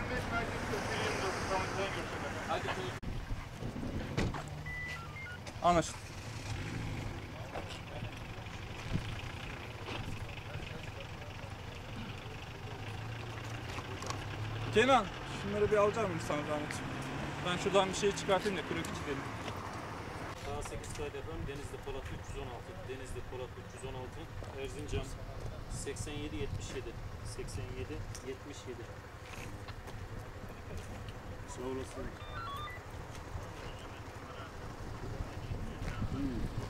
Anlaşıldı. Kenan, şunları bir alacak mısın sana zahmet? Ben şuradan bir şey çıkartayım da kürek içelim. Daha 8 kayıt yapalım. Denizli Polat 316. Denizli Polat 316. Erzincan 87 77. 87 77. Sağ olasın.